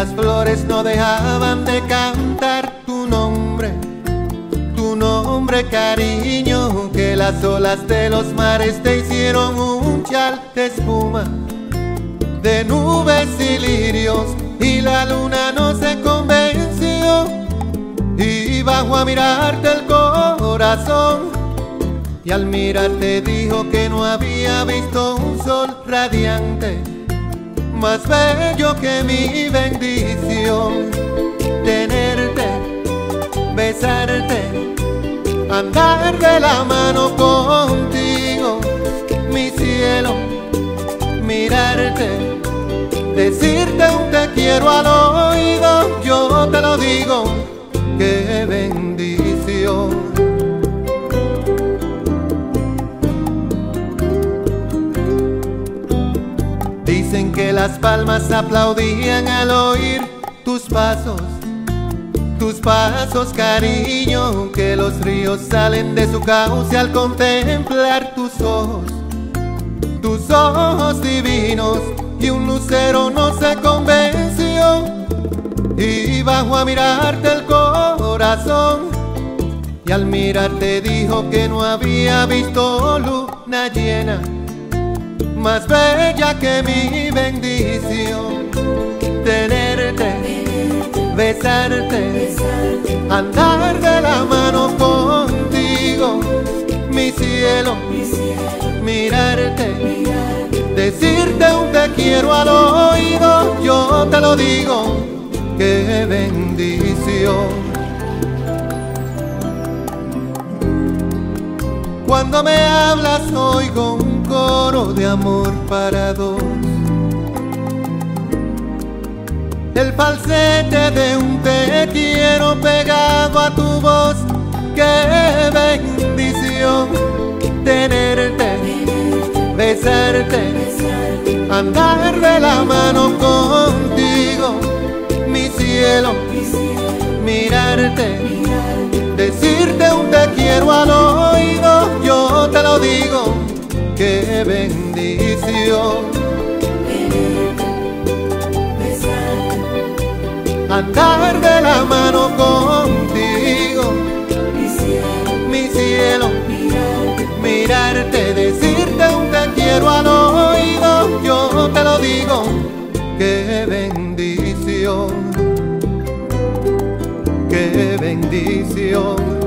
las flores no dejaban de cantar tu nombre, cariño, que las olas de los mares te hicieron un chal de espuma, de nubes y lirios, y la luna no se convenció, y bajó a mirarte el corazón, y al mirarte dijo que no había visto un sol radiante más bello que mi bendición. Tenerte, besarte, andar de la mano contigo, mi cielo, mirarte, decirte un te quiero al oído, yo te lo digo, qué bendición. Dicen que las palmas aplaudían al oír tus pasos, cariño, que los ríos salen de su cauce al contemplar tus ojos divinos, y un lucero no se convenció, y bajó a mirarte el corazón, y al mirarte dijo que no había visto luna llena más bella que mi bendición. Tenerte, besarte, andar de la mano contigo, mi cielo, mirarte, decirte un te quiero al oído, yo te lo digo, qué bendición. Cuando me hablas oigo un coro de amor para dos, el falsete de un te quiero pegado a tu voz, qué bendición. Tenerte, besarte, andar de la mano contigo, mi cielo, mirarte, decirte un te quiero al oído, yo te lo digo, qué bendición. Andar de la mano contigo, mi cielo, mirarte, decirte un te quiero al oído, yo te lo digo, qué bendición, qué bendición.